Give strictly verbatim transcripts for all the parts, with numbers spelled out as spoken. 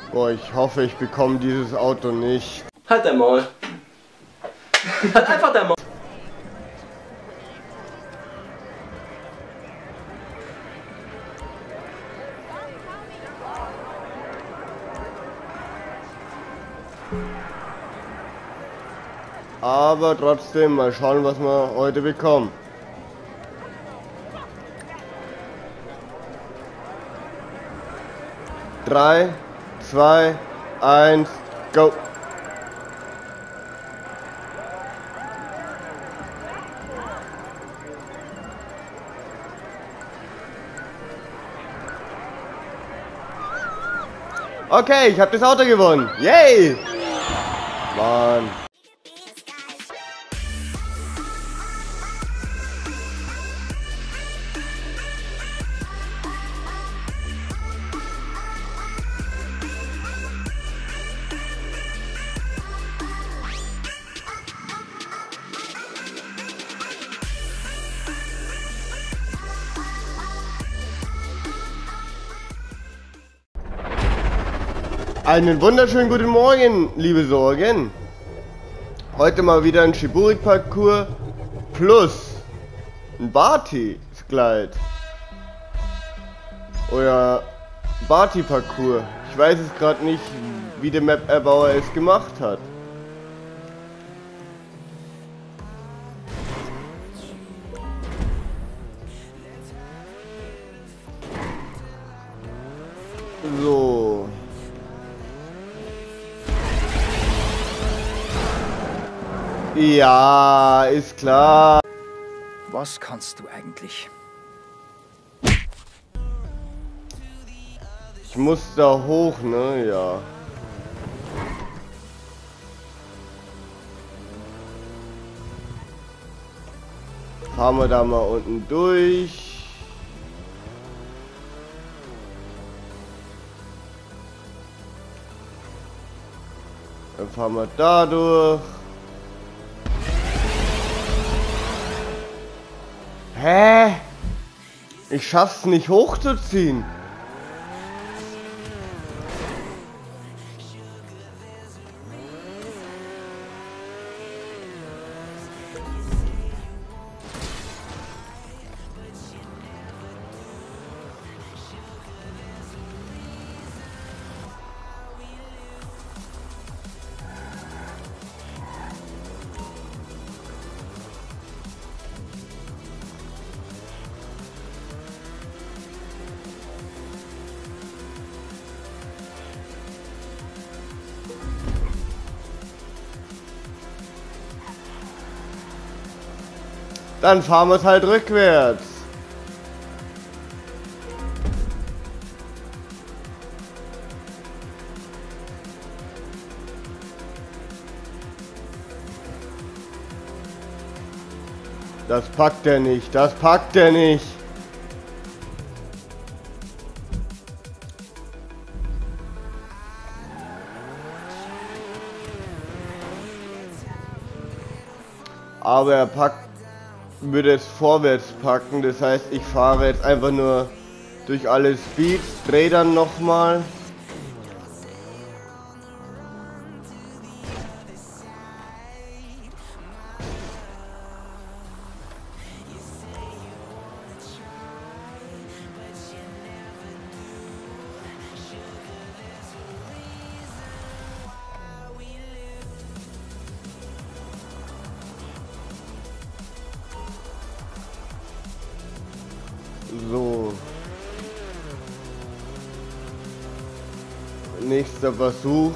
Boah, ich hoffe, ich bekomme dieses Auto nicht. Halt dein Maul. Halt einfach dein Maul. Aber trotzdem, mal schauen, was wir heute bekommen. Drei, zwei, eins, go! Okay, ich habe das Auto gewonnen. Yay! Mann. Einen wunderschönen guten Morgen, liebe Sorgen. Heute mal wieder ein Shiburik-Parcours plus ein Barty-Glide. Oder Barty-Parcours. Ich weiß es gerade nicht, wie der Map-Erbauer es gemacht hat. So. Ja, ist klar. Was kannst du eigentlich? Ich muss da hoch, ne? Ja. Fahren wir da mal unten durch. Dann fahren wir da durch. Hä? Ich schaff's nicht hochzuziehen. Dann fahren wir es halt rückwärts. Das packt er nicht, das packt er nicht. Aber er packt, würde es vorwärts packen, das heißt, ich fahre jetzt einfach nur durch alle Speeds, drehe dann nochmal. So. Nächster Versuch.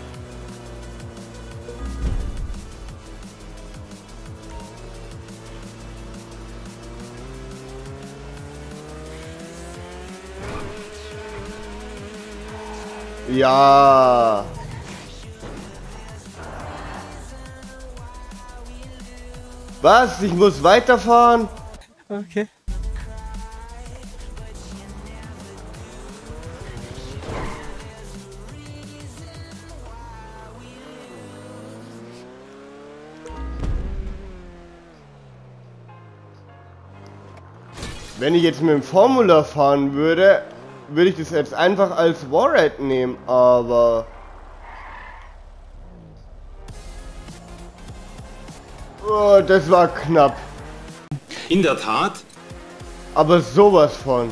Ja. Was? Ich muss weiterfahren? Okay. Wenn ich jetzt mit dem Formula fahren würde, würde ich das jetzt einfach als Warhead nehmen, aber... Oh, das war knapp. In der Tat. Aber sowas von.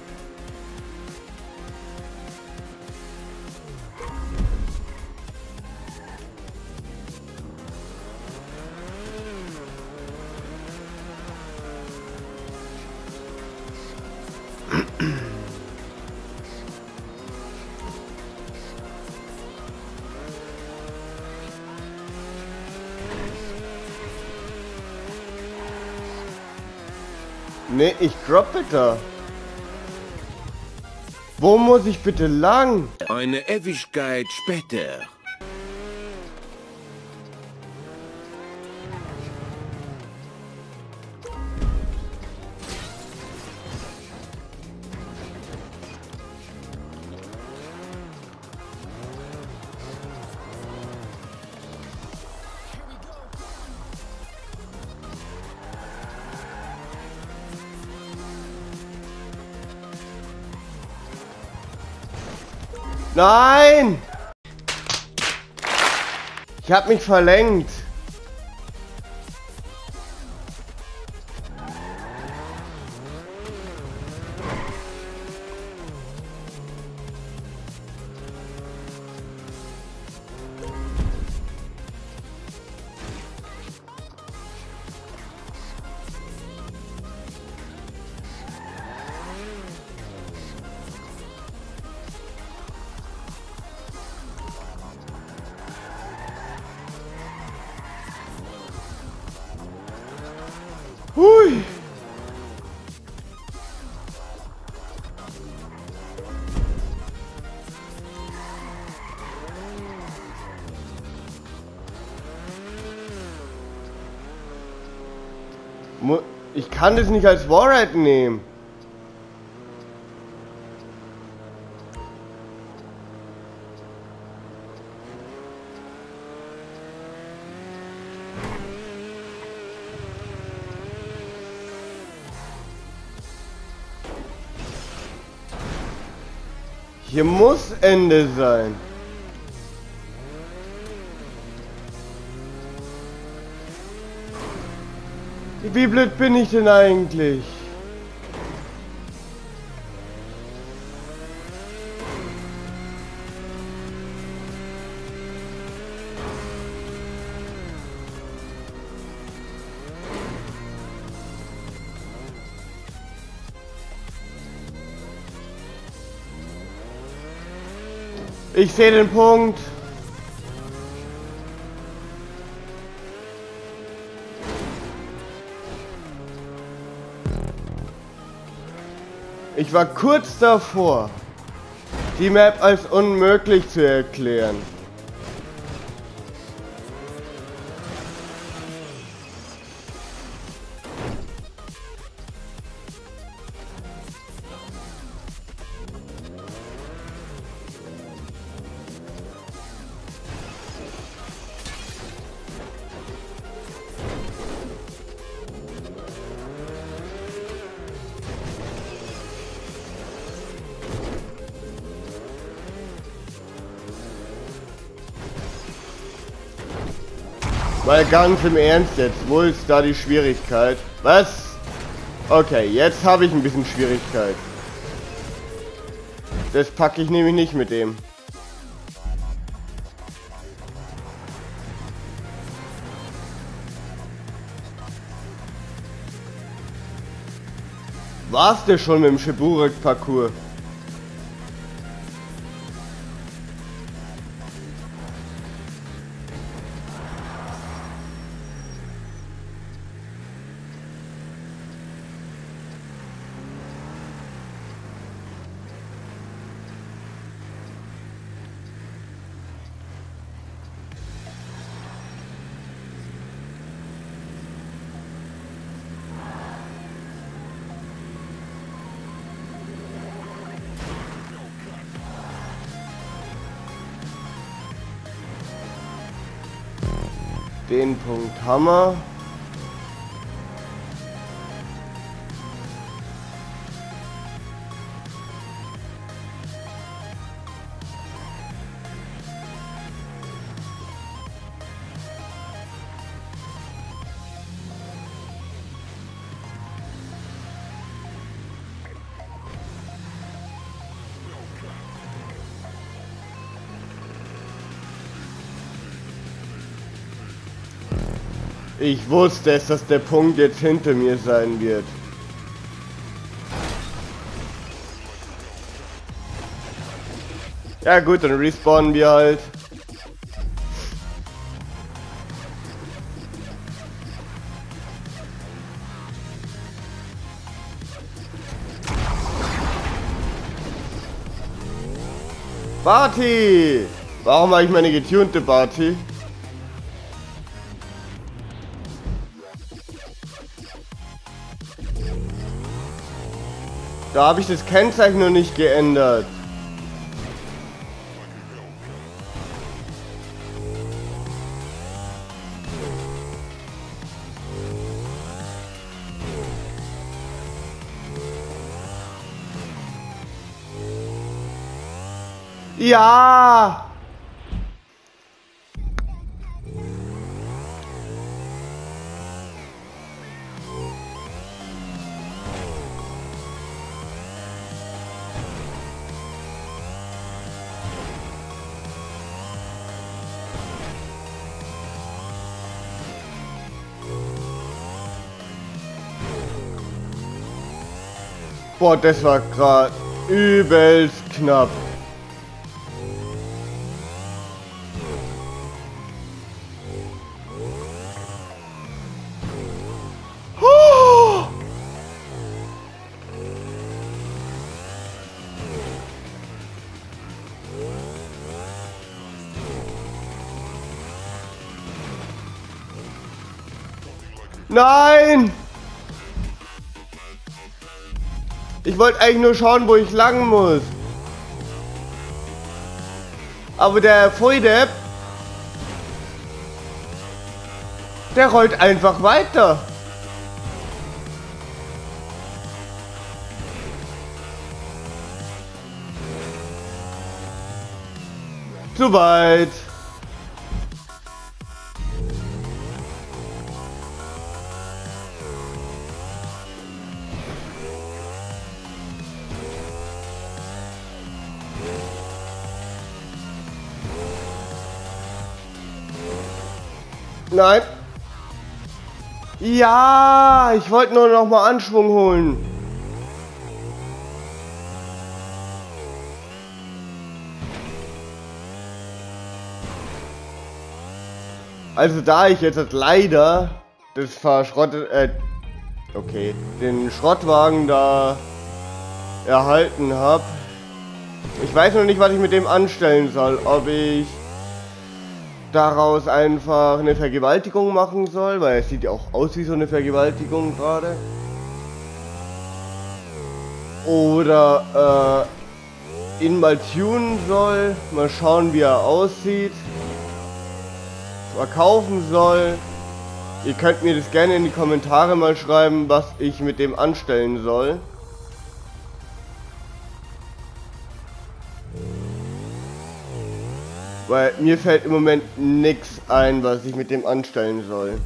Ne, ich droppe da. Wo muss ich bitte lang? Eine Ewigkeit später. Nein! Ich hab mich verlenkt. Hui. Mu- Ich kann das nicht als Warhead nehmen. Hier muss Ende sein. Wie blöd bin ich denn eigentlich? Ich sehe den Punkt. Ich war kurz davor, die Map als unmöglich zu erklären. Mal ganz im Ernst jetzt, wo ist da die Schwierigkeit? Was? Okay, jetzt habe ich ein bisschen Schwierigkeit. Das packe ich nämlich nicht mit dem. War's denn schon mit dem Cheburek-Parcours? Den Punkt haben wir. Ich wusste es, dass der Punkt jetzt hinter mir sein wird. Ja gut, dann respawnen wir halt. Barty! Warum habe ich meine getunte Barty? Da habe ich das Kennzeichen noch nicht geändert. Ja! Boah, das war gerade übelst knapp. Nein! Ich wollte eigentlich nur schauen, wo ich lang muss. Aber der Voidepp, der rollt einfach weiter. Zu weit. Nein. Ja, ich wollte nur noch mal Anschwung holen. Also da ich jetzt leider das verschrottet, äh, okay, den Schrottwagen da erhalten habe, ich weiß noch nicht, was ich mit dem anstellen soll, ob ich daraus einfach eine Vergewaltigung machen soll, weil es sieht ja auch aus wie so eine Vergewaltigung gerade. Oder äh, ihn mal tunen soll, mal schauen wie er aussieht. Verkaufen soll. Ihr könnt mir das gerne in die Kommentare mal schreiben, was ich mit dem anstellen soll. Weil mir fällt im Moment nichts ein, was ich mit dem anstellen soll.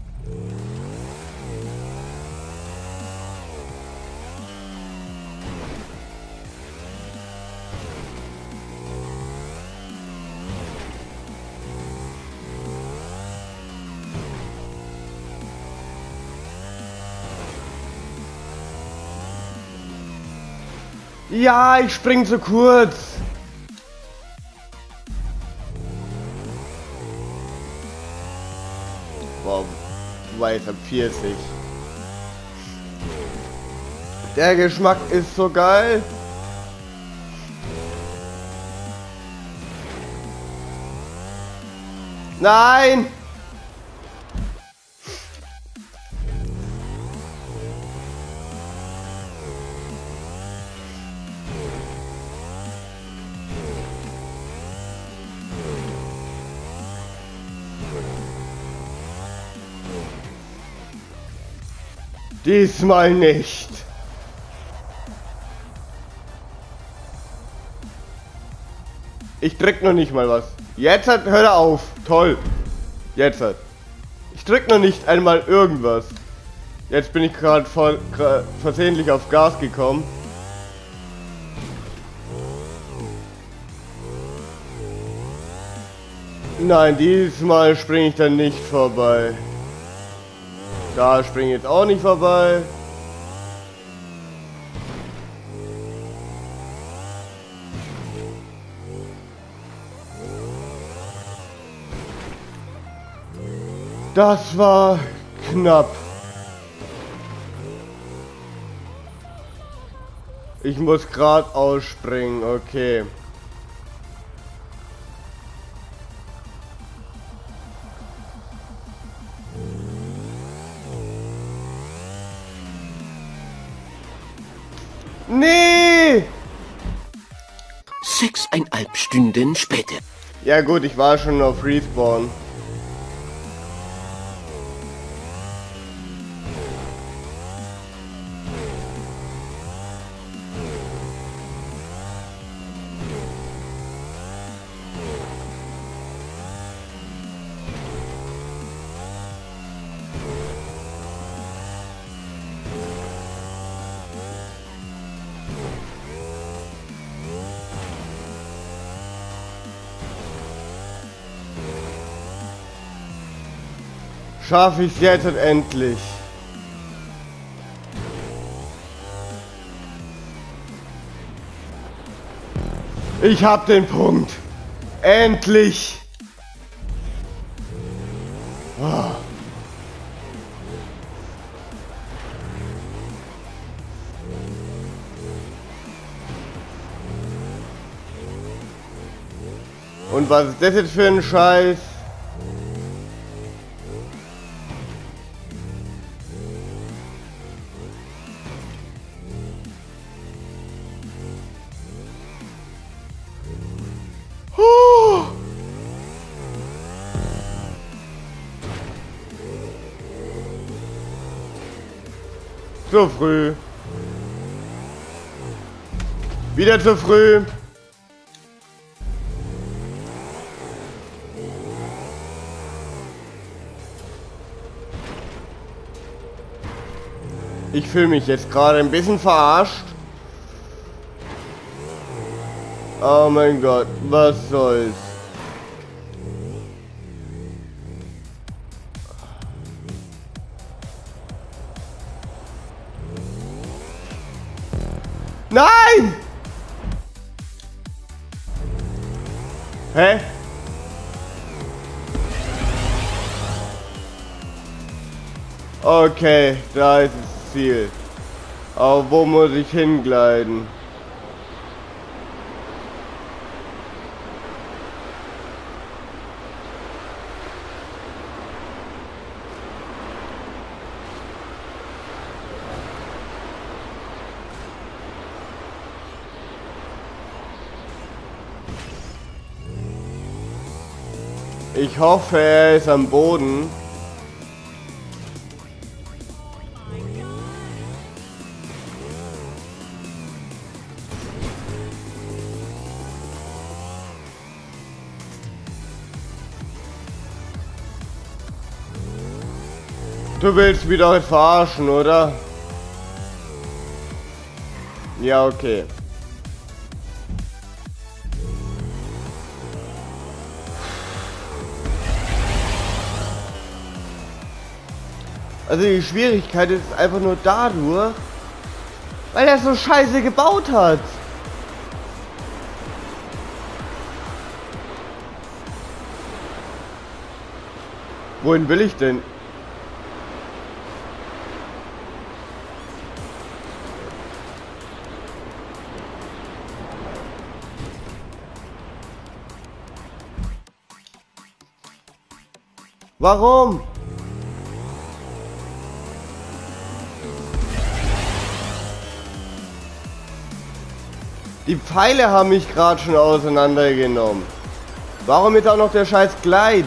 Ja, ich spring zu kurz. Wow, weiter vierzig. Der Geschmack ist so geil. Nein! Diesmal nicht. Ich drück noch nicht mal was. Jetzt hat, hör er auf. Toll. Jetzt hat. Ich drück noch nicht einmal irgendwas. Jetzt bin ich gerade versehentlich auf Gas gekommen. Nein, diesmal springe ich dann nicht vorbei. Da springe ich jetzt auch nicht vorbei. Das war knapp. Ich muss gerade ausspringen, okay. Nee! Sechseinhalb Stunden später. Ja gut, ich war schon auf Respawn. Schaffe ich es jetzt endlich. Ich hab den Punkt. Endlich. Oh. Und was ist das jetzt für ein Scheiß? Zu früh. Wieder zu früh. Ich fühle mich jetzt gerade ein bisschen verarscht. Oh mein Gott, was soll's. Nein! Hä? Okay, da ist das Ziel. Aber wo muss ich hingleiten? Ich hoffe, er ist am Boden. Du willst mich doch jetzt verarschen, oder? Ja, okay. Also die Schwierigkeit ist einfach nur dadurch, weil er so scheiße gebaut hat. Wohin will ich denn? Warum? Die Pfeile haben mich gerade schon auseinandergenommen. Warum ist auch noch der scheiß Gleit?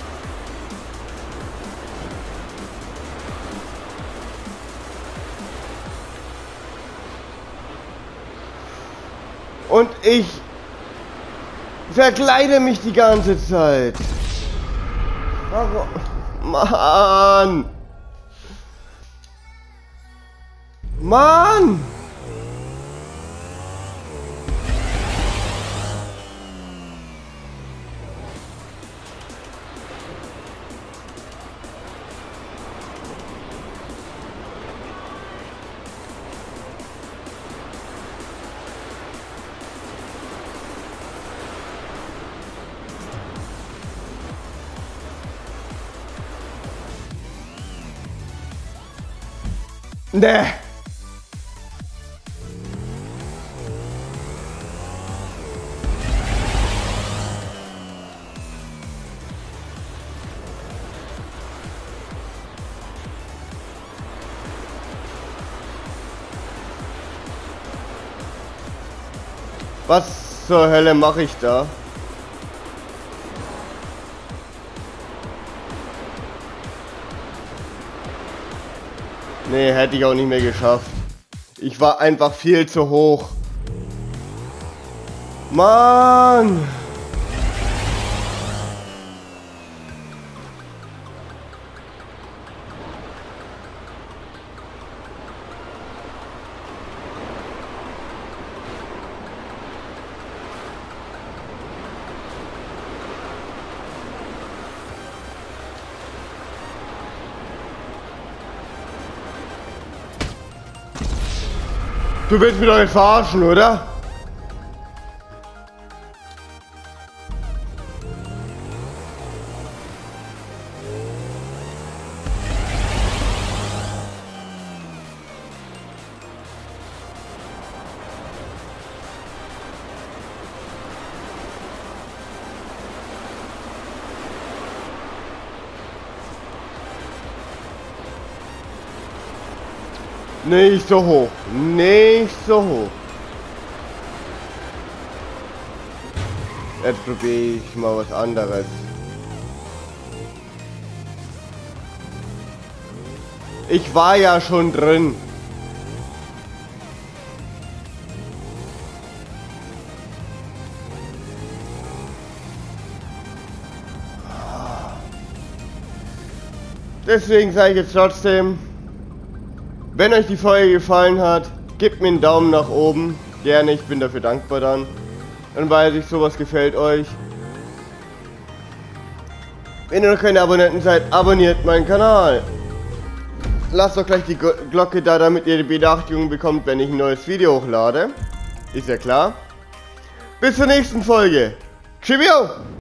Und ich verkleide mich die ganze Zeit. Warum? Mann! Mann! Ne. Was zur Hölle mache ich da? Nee, hätte ich auch nicht mehr geschafft. Ich war einfach viel zu hoch. Mann! Du willst mich doch nicht verarschen, oder? Nicht so hoch. Nicht so hoch. Jetzt probiere ich mal was anderes. Ich war ja schon drin. Deswegen sage ich jetzt trotzdem, wenn euch die Folge gefallen hat, gebt mir einen Daumen nach oben. Gerne, ich bin dafür dankbar dann. Dann weiß ich, sowas gefällt euch. Wenn ihr noch keine Abonnenten seid, abonniert meinen Kanal. Lasst doch gleich die Glocke da, damit ihr die Benachrichtigung bekommt, wenn ich ein neues Video hochlade. Ist ja klar. Bis zur nächsten Folge. Tschüss!